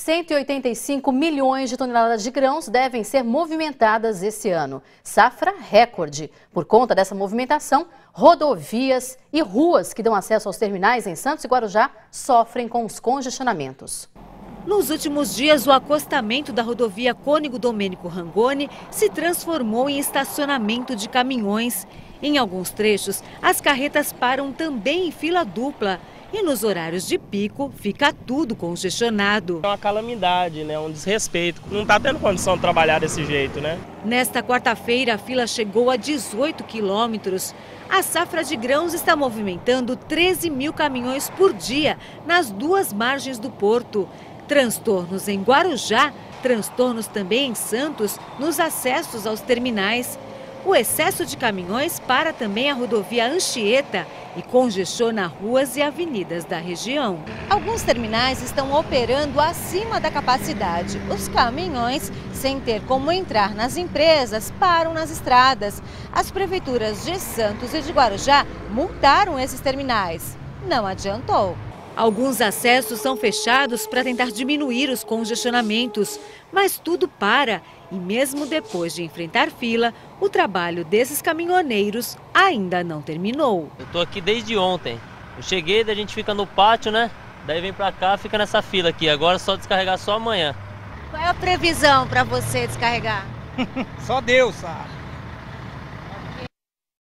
185 milhões de toneladas de grãos devem ser movimentadas esse ano. Safra recorde. Por conta dessa movimentação, rodovias e ruas que dão acesso aos terminais em Santos e Guarujá sofrem com os congestionamentos. Nos últimos dias, o acostamento da rodovia Cônego Domênico Rangoni se transformou em estacionamento de caminhões. Em alguns trechos, as carretas param também em fila dupla. E nos horários de pico, fica tudo congestionado. É uma calamidade, né? Um desrespeito. Não está tendo condição de trabalhar desse jeito, né? Nesta quarta-feira, a fila chegou a 18 quilômetros. A safra de grãos está movimentando 13 mil caminhões por dia nas duas margens do porto. Transtornos em Guarujá, transtornos também em Santos, nos acessos aos terminais. O excesso de caminhões para também a rodovia Anchieta e congestiona ruas e avenidas da região. Alguns terminais estão operando acima da capacidade. Os caminhões, sem ter como entrar nas empresas, param nas estradas. As prefeituras de Santos e de Guarujá multaram esses terminais. Não adiantou. Alguns acessos são fechados para tentar diminuir os congestionamentos, mas tudo para. E mesmo depois de enfrentar fila, o trabalho desses caminhoneiros ainda não terminou. Eu estou aqui desde ontem. Eu cheguei, daí a gente fica no pátio, né? Daí vem para cá, fica nessa fila aqui. Agora é só descarregar só amanhã. Qual é a previsão para você descarregar? Só Deus sabe.